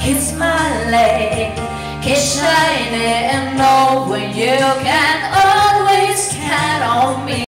It's my leg, keep shining and know when you can always count on me.